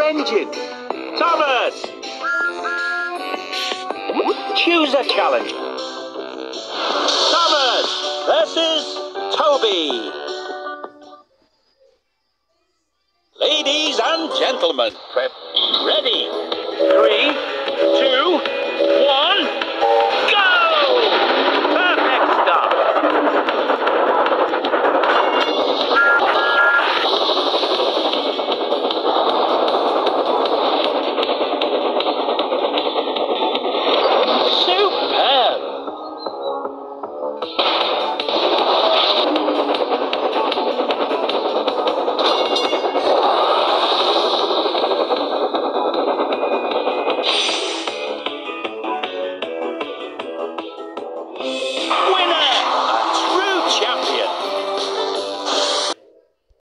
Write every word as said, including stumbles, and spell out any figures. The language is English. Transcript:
engine. Thomas! Choose a challenger. Thomas versus Toby. Ladies and gentlemen, prep ready. Three, two, one.